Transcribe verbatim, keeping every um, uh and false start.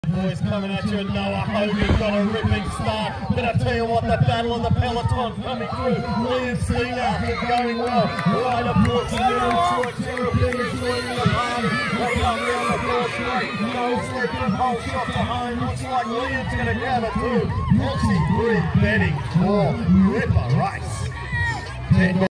Boys coming at you, Noah Hogan got a ripping start, but I tell you what, the battle of the peloton coming through. Liam Steenhouse going well, Ryder Brooks, Miriam Troy, Terrapin is leading the party. They come round the first straight, no sleeping, whole shot to home. Looks like Liam's going to grab it too. Foxy Bree betting for Ripper Race.